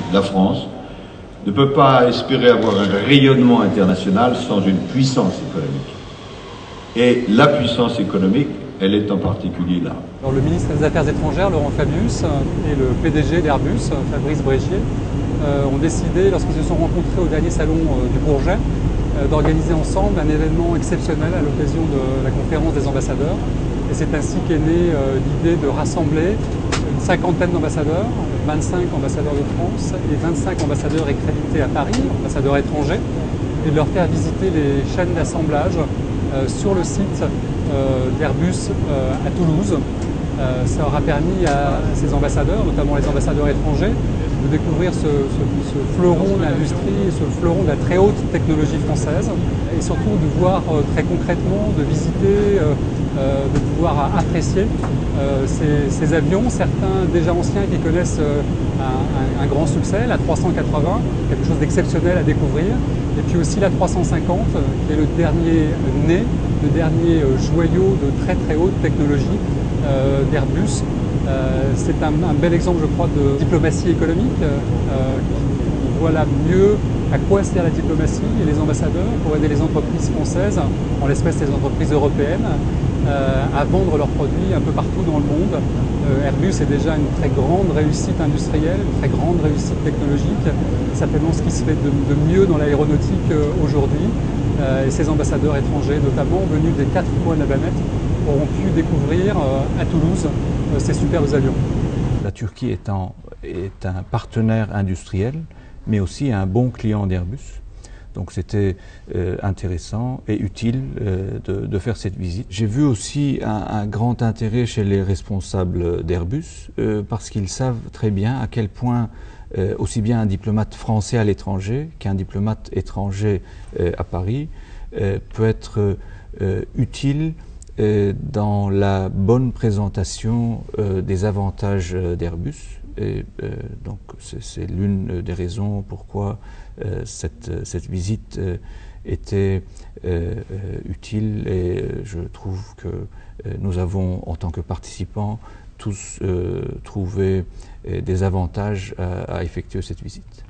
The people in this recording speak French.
La France ne peut pas espérer avoir un rayonnement international sans une puissance économique. Et la puissance économique, elle est en particulier là. Alors, le ministre des Affaires étrangères, Laurent Fabius, et le PDG d'Airbus, Fabrice Brégier, ont décidé, lorsqu'ils se sont rencontrés au dernier salon du Bourget, d'organiser ensemble un événement exceptionnel à l'occasion de la conférence des ambassadeurs. Et c'est ainsi qu'est née l'idée de rassembler une cinquantaine d'ambassadeurs, 25 ambassadeurs de France et 25 ambassadeurs accrédités à Paris, ambassadeurs étrangers, et de leur faire visiter les chaînes d'assemblage sur le site d'Airbus à Toulouse. Ça aura permis à ces ambassadeurs, notamment les ambassadeurs étrangers, de découvrir ce fleuron de l'industrie, ce fleuron de la très haute technologie française, et surtout de voir très concrètement, de visiter, de pouvoir apprécier ces avions, certains déjà anciens qui connaissent un grand succès, la 380, quelque chose d'exceptionnel à découvrir, et puis aussi la 350, qui est le dernier né, le dernier joyau de très très haute technologie d'Airbus. C'est un bel exemple, je crois, de diplomatie économique. On voit là mieux à quoi sert la diplomatie et les ambassadeurs pour aider les entreprises françaises, en l'espèce les entreprises européennes, à vendre leurs produits un peu partout dans le monde. Airbus est déjà une très grande réussite industrielle, une très grande réussite technologique, certainement ce qui se fait de mieux dans l'aéronautique aujourd'hui. Et ces ambassadeurs étrangers, notamment venus des 4 coins de la planète, auront pu découvrir à Toulouse ces superbes avions. La Turquie est un partenaire industriel, mais aussi un bon client d'Airbus. Donc c'était intéressant et utile de faire cette visite. J'ai vu aussi un grand intérêt chez les responsables d'Airbus parce qu'ils savent très bien à quel point aussi bien un diplomate français à l'étranger qu'un diplomate étranger à Paris peut être utile dans la bonne présentation des avantages d'Airbus. Et donc c'est l'une des raisons pourquoi cette visite était utile, et je trouve que nous avons, en tant que participants, tous trouvé des avantages à effectuer cette visite.